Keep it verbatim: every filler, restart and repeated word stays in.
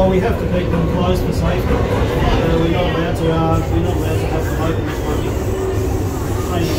we have to keep them closed for safety. Uh, we're not allowed to. Uh, we're not allowed to have them open this Monday.